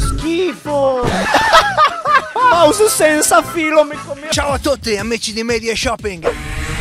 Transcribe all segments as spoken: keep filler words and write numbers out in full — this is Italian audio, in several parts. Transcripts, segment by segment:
schifo. Mouse senza filo mi come... Ciao a tutti amici di Media Shopping.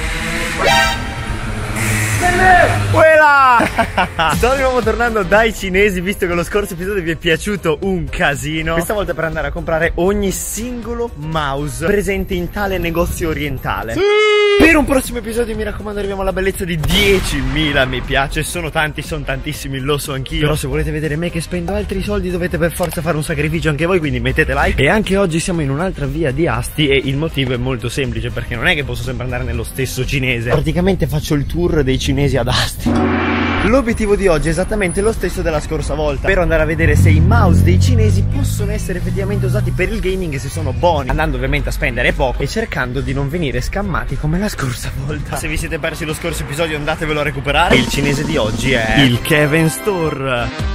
Quella! Sto di nuovo tornando dai cinesi, visto che lo scorso episodio vi è piaciuto un casino. Questa volta per andare a comprare ogni singolo mouse presente in tale negozio orientale. Sì! Per un prossimo episodio mi raccomando arriviamo alla bellezza di diecimila mi piace. Sono tanti, sono tantissimi, lo so anch'io. Però se volete vedere me che spendo altri soldi dovete per forza fare un sacrificio anche voi, quindi mettete like. E anche oggi siamo in un'altra via di Asti e il motivo è molto semplice, perché non è che posso sempre andare nello stesso cinese. Praticamente faccio il tour dei cinesi ad Asti. L'obiettivo di oggi è esattamente lo stesso della scorsa volta, per andare a vedere se i mouse dei cinesi possono essere effettivamente usati per il gaming e se sono buoni, andando ovviamente a spendere poco e cercando di non venire scammati come la scorsa volta. Se vi siete persi lo scorso episodio andatevelo a recuperare. Il cinese di oggi è il Kevin Store.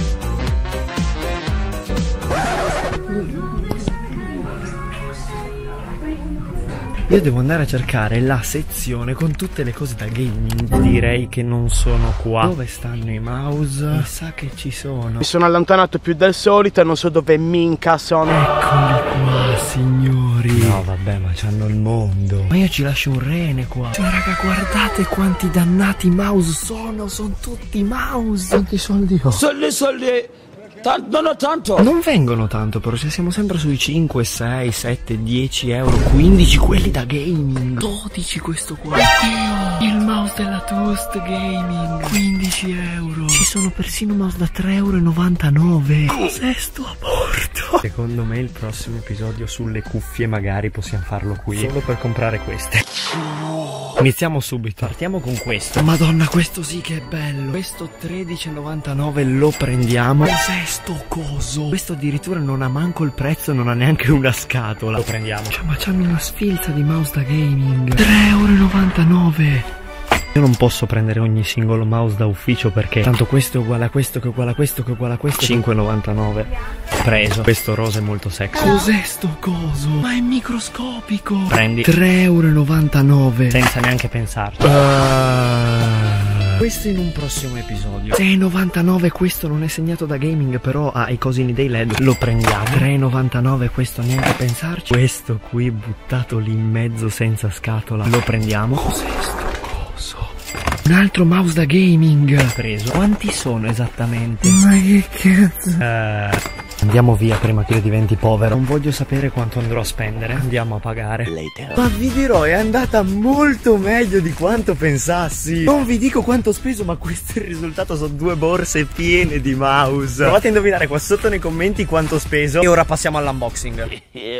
Io devo andare a cercare la sezione con tutte le cose da gaming. Direi che non sono qua. Dove stanno i mouse? Mi sa che ci sono. Mi sono allontanato più del solito e non so dove minca sono. Eccoli qua, signori. No vabbè, ma c'hanno il mondo. Ma io ci lascio un rene qua. Cioè raga, guardate quanti dannati mouse sono. Sono tutti mouse. Quanti soldi ho? Soldi, soldi. Non ho tanto. Non vengono tanto però, cioè siamo sempre sui cinque, sei, sette, dieci euro. Quindici quelli da gaming, dodici questo qua. Oddio, il mouse della Toast Gaming, quindici euro. Ci sono persino mouse da tre e novantanove euro. Cos'è sto aborto? Secondo me il prossimo episodio sulle cuffie magari possiamo farlo qui, solo per comprare queste. Iniziamo subito. Partiamo con questo. Madonna, questo sì che è bello. Questo tredici e novantanove lo prendiamo. Cos'è sto coso? Questo addirittura non ha manco il prezzo, non ha neanche una scatola. Lo prendiamo. Cioè, ma c'hanno una sfilza di mouse da gaming. tre e novantanove euro. Io non posso prendere ogni singolo mouse da ufficio perché tanto questo è uguale a questo, che è uguale a questo, che è uguale a questo. cinque e novantanove. Preso. Questo rosa è molto sexy. Cos'è sto coso? Ma è microscopico. Prendi. tre e novantanove euro. Senza neanche pensarci. Uh... Questo in un prossimo episodio. tre e novantanove, questo non è segnato da gaming, però ha i cosini dei led. Lo prendiamo. tre e novantanove, questo neanche pensarci. Questo qui buttato lì in mezzo senza scatola. Lo prendiamo. Cos'è sto coso? Un altro mouse da gaming. Preso. Quanti sono esattamente? Ma che cazzo? Uh... Andiamo via prima che io diventi povero. Non voglio sapere quanto andrò a spendere. Andiamo a pagare. Later. Ma vi dirò, è andata molto meglio di quanto pensassi. Non vi dico quanto ho speso, ma questo è il risultato. Sono due borse piene di mouse. Provate a indovinare qua sotto nei commenti quanto ho speso. E ora passiamo all'unboxing.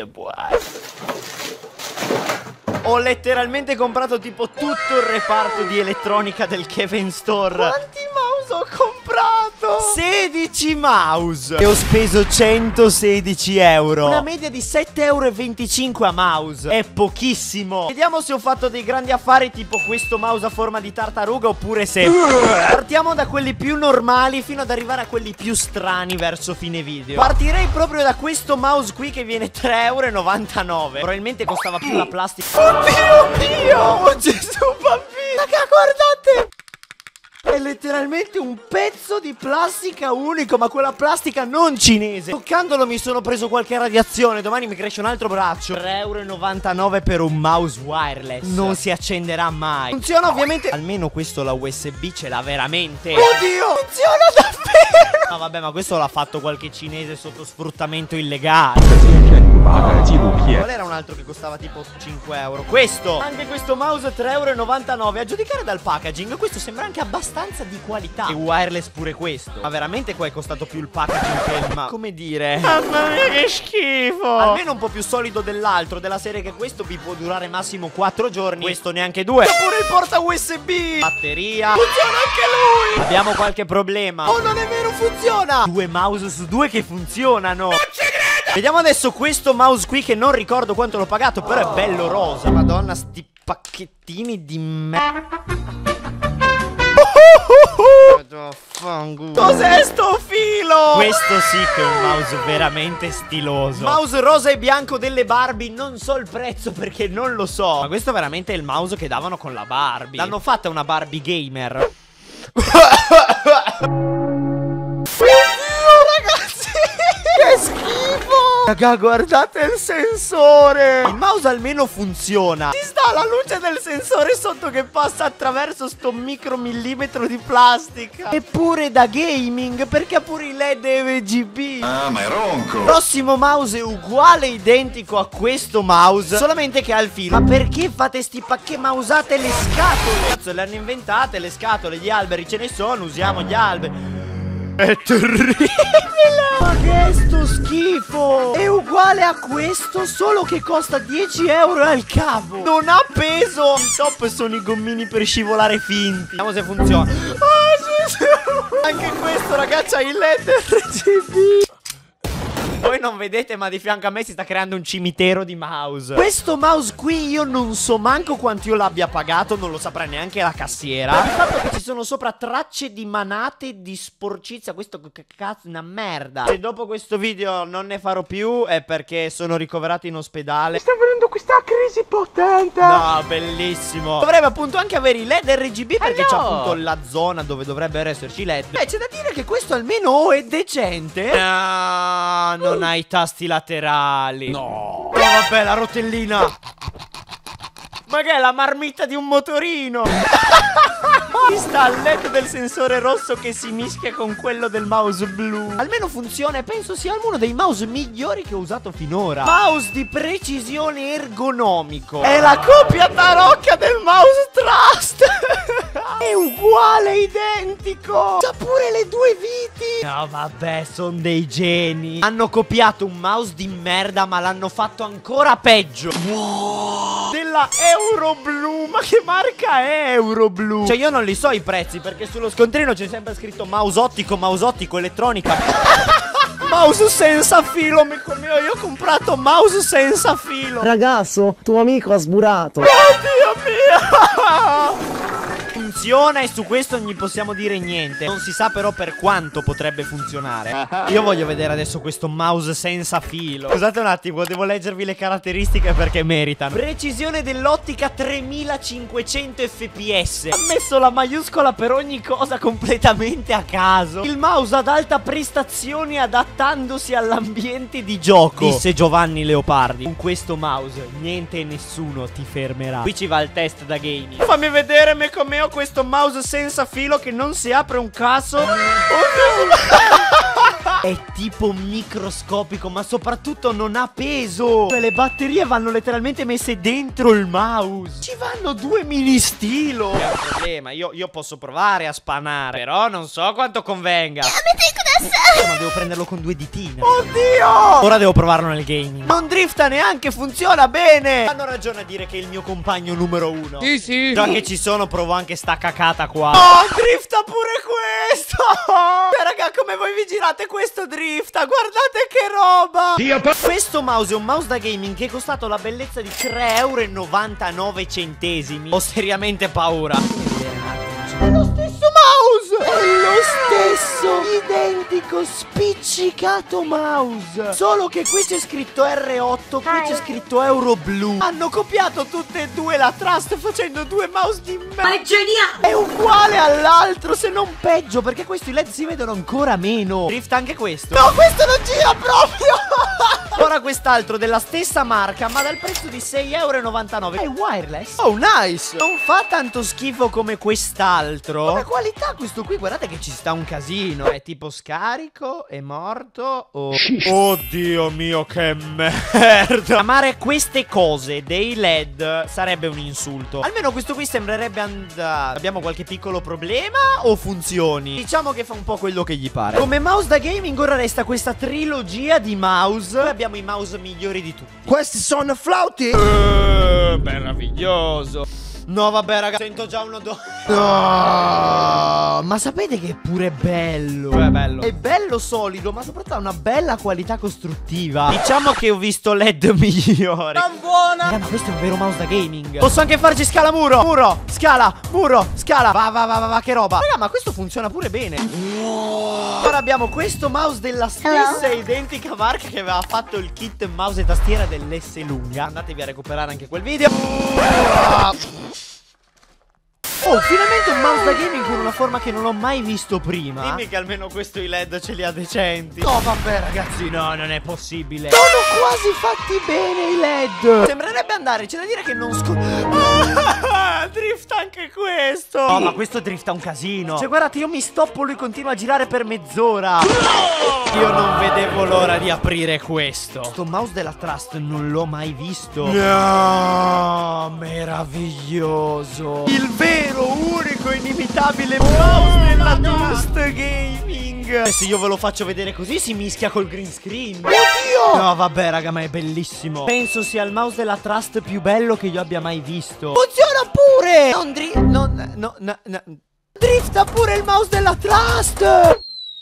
Ho letteralmente comprato tipo tutto il reparto di elettronica del Kevin Store. Quanti mouse ho comprato? sedici mouse. E ho speso centosedici euro. Una media di sette e venticinque euro a mouse. È pochissimo. Vediamo se ho fatto dei grandi affari tipo questo mouse a forma di tartaruga oppure se... Partiamo da quelli più normali fino ad arrivare a quelli più strani verso fine video. Partirei proprio da questo mouse qui che viene tre e novantanove euro. Probabilmente costava più la plastica. Oddio mio, oh Gesù bambino. Raga, guardate, è letteralmente un pezzo di plastica unico, ma quella plastica non cinese. Toccandolo mi sono preso qualche radiazione. Domani mi cresce un altro braccio. tre e novantanove euro per un mouse wireless. Non si accenderà mai. Funziona ovviamente. Almeno questo la U S B ce l'ha veramente. Oddio, funziona davvero. No vabbè, ma questo l'ha fatto qualche cinese sotto sfruttamento illegale. Qual era un altro che costava tipo cinque euro? Questo. Anche questo mouse tre e novantanove euro. A giudicare dal packaging questo sembra anche abbastanza di qualità. E wireless pure questo. Ma veramente qua è costato più il packaging che il mouse. Come dire? Mamma mia che schifo. Almeno un po' più solido dell'altro. Della serie che questo vi può durare massimo quattro giorni. Questo neanche due. C'è pure il porta U S B. Batteria. Funziona anche lui. Abbiamo qualche problema. Oh, non è vero, funziona. Due mouse su due che funzionano. Non ci credo. Vediamo adesso questo mouse qui che non ricordo quanto l'ho pagato, però è bello rosa. Madonna, sti pacchettini di me. Cos'è sto filo? Questo sì che è un mouse veramente stiloso. Mouse rosa e bianco delle Barbie. Non so il prezzo perché non lo so. Ma questo veramente è il mouse che davano con la Barbie. L'hanno fatta una Barbie gamer. Oddio ragazzi, che Raga, guardate il sensore. Il mouse almeno funziona. Ci sta la luce del sensore sotto che passa attraverso sto micromillimetro di plastica. Eppure da gaming, perché ha pure i L E D R G B. Ah, ma è ronco. Il prossimo mouse è uguale, identico a questo mouse, solamente che ha il filo. Ma perché fate sti pacche mausate le scatole? Cazzo, le hanno inventate le scatole, gli alberi ce ne sono, usiamo gli alberi. È terribile. Ma che è sto schifo? È uguale a questo, solo che costa dieci euro al cavo. Non ha peso. Il top sono i gommini per scivolare finti. Vediamo se funziona. Oh, Gesù. Anche questo, ragazzi, ha il L E D R G B. Voi non vedete, ma di fianco a me si sta creando un cimitero di mouse. Questo mouse qui io non so manco quanto io l'abbia pagato, non lo saprà neanche la cassiera. Ma il fatto che ci sono sopra tracce di manate di sporcizia, questo che cazzo è una merda. Se dopo questo video non ne farò più è perché sono ricoverato in ospedale. Mi sta venendo questa crisi potente. No, bellissimo. Dovrebbe appunto anche avere i L E D R G B perché c'è appunto la zona dove dovrebbero esserci i L E D. Beh, c'è da dire che questo almeno è decente. No, non ha i tasti laterali. No. Oh, vabbè, la rotellina. Ma che è la marmitta di un motorino? Qui sta il L E D del sensore rosso che si mischia con quello del mouse blu. Almeno funziona e penso sia uno dei mouse migliori che ho usato finora. Mouse di precisione ergonomico. È la copia tarocca del mouse Trust. È uguale, identico. C'ha pure le due viti. No, vabbè, sono dei geni. Hanno copiato un mouse di merda, ma l'hanno fatto ancora peggio. Wow. Della Euroblu. Ma che marca è Euroblu? Cioè io non li so i prezzi, perché sullo scontrino c'è sempre scritto mouse ottico, mouse ottico, elettronica. Mouse senza filo, amico mio. Io ho comprato mouse senza filo. Ragazzo, tuo amico ha sburato. Oh Dio mio. Funziona e su questo non gli possiamo dire niente. Non si sa però per quanto potrebbe funzionare. Io voglio vedere adesso questo mouse senza filo. Scusate un attimo, devo leggervi le caratteristiche perché meritano. Precisione dell'ottica tremilacinquecento F P S. Ha messo la maiuscola per ogni cosa completamente a caso. Il mouse ad alta prestazione adattandosi all'ambiente di gioco, disse Giovanni Leopardi. Con questo mouse niente e nessuno ti fermerà. Qui ci va il test da gaming. Fammi vedere me come ho questo mouse senza filo che non si apre un cazzo. È tipo microscopico, ma soprattutto non ha peso. Le batterie vanno letteralmente messe dentro il mouse. Ci vanno due mini stilo. È un problema, io, io posso provare a spanare, però non so quanto convenga. Ma devo prenderlo con due ditine. Oddio! Ora devo provarlo nel gaming. Non drifta neanche, funziona bene. Hanno ragione a dire che è il mio compagno numero uno. Sì, sì. Già che ci sono, provo anche sta cacata qua. Oh, drifta pure questo. Cioè, raga, come voi vi girate questo drifta? Guardate che roba. Questo mouse è un mouse da gaming che è costato la bellezza di tre euro e novantanove centesimi. Ho seriamente paura. È lo stesso mouse. È lo stesso, identico, spiccicato mouse. Solo che qui c'è scritto R otto, qui c'è scritto Euroblu. Hanno copiato tutte e due la Trust facendo due mouse di merda. Ma è geniale. È uguale all'altro, se non peggio, perché questi L E D si vedono ancora meno. Drift anche questo. No, questo non gira proprio. Ora quest'altro della stessa marca, ma dal prezzo di sei euro e novantanove. È wireless. Oh, nice. Non fa tanto schifo come quest'altro. Come qualità questo qui, guardate che ci sta un casino. È tipo scarico, è morto. Oh. Oddio mio, che merda. Amare queste cose dei L E D sarebbe un insulto. Almeno questo qui sembrerebbe andare. Abbiamo qualche piccolo problema o funzioni? Diciamo che fa un po' quello che gli pare. Come mouse da gaming ora resta questa trilogia di mouse. Noi abbiamo i mouse migliori di tutti. Questi sono flauti? Uh, meraviglioso. No, vabbè, raga, sento già un odore. No, ma sapete che è pure bello? È bello. È bello solido, ma soprattutto ha una bella qualità costruttiva. Diciamo che ho visto L E D migliori. Non buona. Raga, ma questo è un vero mouse da gaming. Posso anche farci scala muro. Muro, scala, muro, scala. Va, va, va, va, va, che roba. Raga, ma questo funziona pure bene. Wow. Ora abbiamo questo mouse della stessa identica marca che aveva fatto il kit mouse e tastiera dell'S lunga. Andatevi a recuperare anche quel video. Oh, finalmente un mouse da gaming con una forma che non ho mai visto prima. Dimmi che almeno questo i led ce li ha decenti. No, vabbè ragazzi, no, non è possibile. Sono quasi fatti bene i led. Sembrerebbe andare, c'è da dire che non sco... Ah, drifta anche questo. No, ma questo drifta un casino. Cioè guardate, io mi stoppo, lui continua a girare per mezz'ora. No! Io non vedevo l'ora di aprire questo. Sto mouse della Trust non l'ho mai visto. No, meraviglioso. Il vero, unico, inimitabile mouse della Trust Gaming. E se io ve lo faccio vedere così si mischia col green screen. Oddio! No vabbè raga, ma è bellissimo. Penso sia il mouse della Trust più bello che io abbia mai visto. Funziona pure! Non dri... non... no, no, no. Drifta pure il mouse della Trust!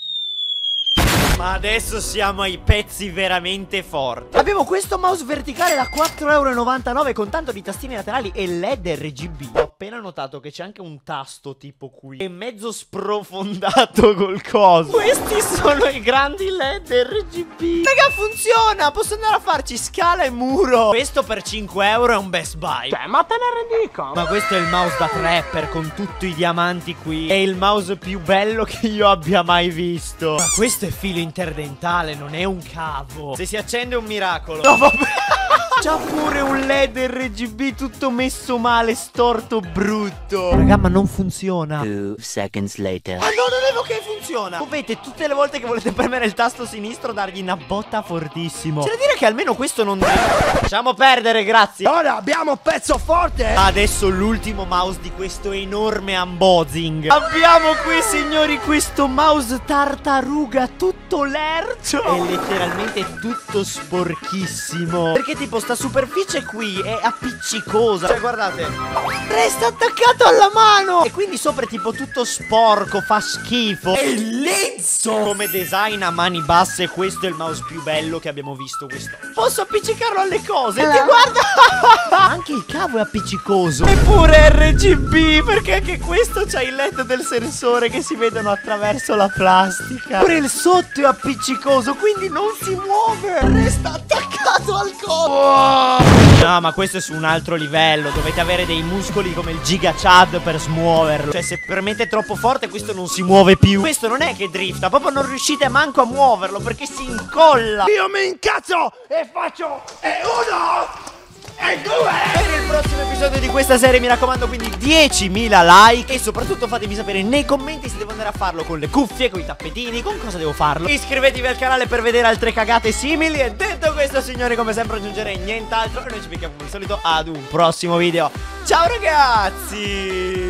Ma adesso siamo ai pezzi veramente forti. Abbiamo questo mouse verticale da quattro e novantanove euro con tanto di tastine laterali e led R G B. Ho appena notato che c'è anche un tasto tipo qui, è mezzo sprofondato col coso. Questi sono i grandi led R G B. Raga, funziona, posso andare a farci scala e muro. Questo per cinque euro è un Best Buy. Cioè, ma te ne rendi conto? Ma questo è il mouse da trapper con tutti i diamanti qui. È il mouse più bello che io abbia mai visto. Ma questo è filo interdentale, non è un cavo. Se si accende è un miracolo. No vabbè. C'ha pure un led R G B tutto messo male, storto, brutto. Raga, ma non funziona. Two seconds later. Ma non avevo che funziona. Dovete tutte le volte che volete premere il tasto sinistro dargli una botta fortissimo. C'è da dire che almeno questo non deve. Lasciamo perdere, grazie. Ora abbiamo pezzo forte. Adesso l'ultimo mouse di questo enorme unboxing. Abbiamo qui, signori, questo mouse tartaruga tutto lercio. È letteralmente tutto sporchissimo. Perché tipo sta superficie qui è appiccicosa. Cioè guardate, resta attaccato alla mano. E quindi sopra è tipo tutto sporco, fa schifo. È lezzo. Come design a mani basse questo è il mouse più bello che abbiamo visto questo. Posso appiccicarlo alle cose. Ti guarda. Anche il cavo è appiccicoso. Eppure R G B, perché anche questo c'ha il led del sensore che si vedono attraverso la plastica. Pure il sotto è appiccicoso, quindi non si muove. Resta attaccato al covo. No, ma questo è su un altro livello. Dovete avere dei muscoli come il Giga Chad per smuoverlo. Cioè se premete troppo forte questo non si muove più. Questo non è che drifta, proprio non riuscite manco a muoverlo perché si incolla. Io mi incazzo e faccio e uno e due. Per il prossimo episodio di questa serie mi raccomando quindi diecimila like. E soprattutto fatemi sapere nei commenti se devo andare a farlo con le cuffie, con i tappetini, con cosa devo farlo. Iscrivetevi al canale per vedere altre cagate simili. E detto questo, signori, come sempre aggiungerei nient'altro. E noi ci becchiamo come al solito ad un prossimo video. Ciao ragazzi.